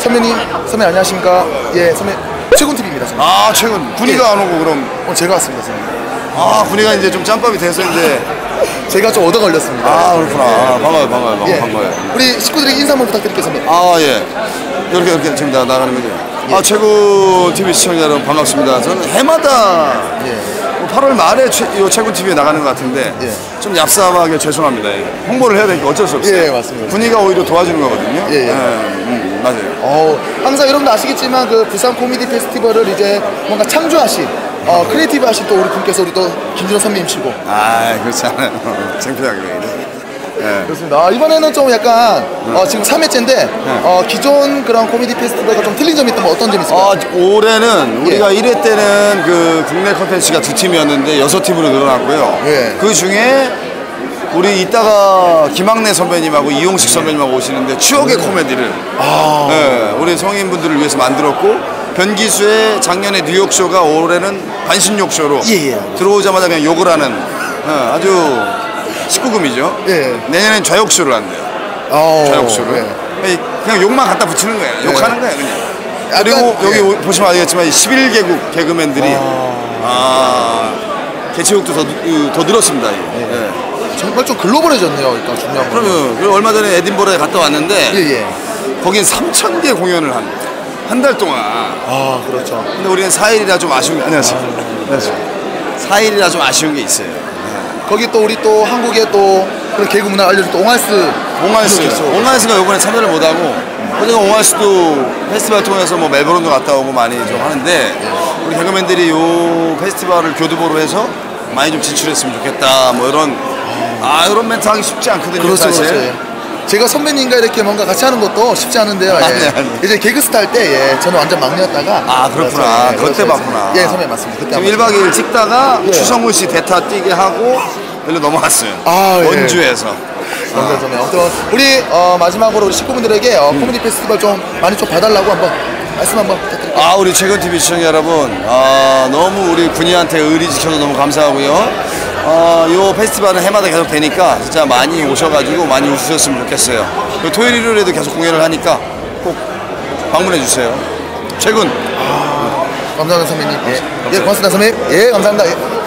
선배님 안녕하십니까? 예, 선배 최군TV입니다. 선배님. 아, 최근 군이가 예. 안 오고 그럼. 제가 왔습니다, 선배님. 아, 군이가 이제 좀 짬밥이 돼서 이제. 제가 좀 얻어 걸렸습니다. 아, 그렇구나. 아, 반가워요. 예. 반가워요. 우리 식구들에게 인사 한번 부탁드릴게요, 선배님. 아, 예. 이렇게 지금 나가는 거죠. 예. 아, 최군 TV 시청자 여러분 반갑습니다. 저는 해마다 예. 8월 말에 최군 TV에 나가는 것 같은데 예. 좀 얍삽하게 죄송합니다. 홍보를 해야 되니까 어쩔 수 없어요. 예, 맞습니다. 군이가 오히려 도와주는 거거든요. 예. 맞아요. 항상 여러분도 아시겠지만 그 부산 코미디 페스티벌을 이제 뭔가 창조하신 크리에이티브 하신 또 우리 분께서 우리 또 김준호 선배님이시고. 아, 그렇지 않아요. 창피하게. 예. 그렇습니다. 이번에는 좀 약간 지금 3회째인데 기존 그런 코미디 페스티벌과 좀 틀린 점이 있다면 어떤 점이 있을까요? 올해는 우리가 1회 때는 그 국내 컨텐츠가 2팀이었는데 6팀으로 늘어났고요. 예. 그 중에 우리 이따가 김학래 선배님하고 이용식 선배님하고 오시는데 추억의 코미디를 네, 우리 성인분들을 위해서 만들었고 변기수의 작년에 뉴욕쇼가 올해는 반신욕쇼로 예. 들어오자마자 그냥 욕을 하는 아주 19금이죠. 예. 내년엔 좌욕쇼를 한대요. 좌욕쇼를. 그냥 욕만 갖다 붙이는 거예요. 욕하는 거예요, 그냥. 그리고 여기 보시면 알겠지만 11개국 개그맨들이 개최욕도 더 늘었습니다. 정말 좀 글로벌해졌네요. 그러니까 중요한 거. 그리고 얼마 전에 에딘버러에 갔다 왔는데 예. 거긴 3,000개 공연을 한 달 동안. 그렇죠. 근데 우리는 4일이라 좀 아쉬운 게 안녕하세요. 4일이라 좀 아쉬운 게 있어요. 거기 또 우리 또 한국의 또 그런 개그 문화 알려준 또 옹알스가 이번에 참여를 못하고 어제가 옹알스도 페스티벌 통해서 뭐 멜버른도 갔다 오고 많이 좀 하는데 우리 개그맨들이 요 페스티벌을 교두보로 해서 많이 좀 진출했으면 좋겠다 뭐 이런 멘트 하기 쉽지 않거든요. 그렇죠, 사실. 그렇죠. 제가 선배님과 이렇게 뭔가 같이 하는 것도 쉽지 않은데요. 아니. 이제 개그스타 할 때 저는 완전 막내였다가 그렇구나. 그때 봤구나. 예, 선배님 맞습니다. 그때 지금 1박 2일 찍다가 추성훈 씨 대타 뛰게 하고 일로 넘어갔어요. 원주에서. 선배님. 아무튼 우리 마지막으로 우리 식구분들에게 코미디 페스티벌 좀 많이 좀 봐달라고 한번 말씀 한번 부탁드릴게요. 우리 최근TV 시청자 여러분 너무 우리 군이한테 의리 지켜서 너무 감사하고요. 요 페스티벌은 해마다 계속 되니까 진짜 많이 오셔가지고 많이 웃으셨으면 좋겠어요. 토요일 일요일에도 계속 공연을 하니까 꼭 방문해 주세요. 최근 감사합니다 선배님. 예, 고맙습니다 선배님. 예, 감사합니다. 예.